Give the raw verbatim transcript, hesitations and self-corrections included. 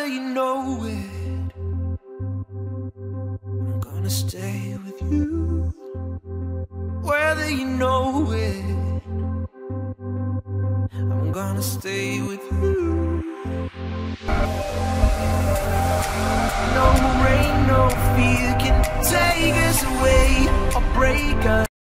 whether you know it. I'm gonna stay with you, whether you know it. I'm gonna stay with you. No rain, no fear can take us away or break us.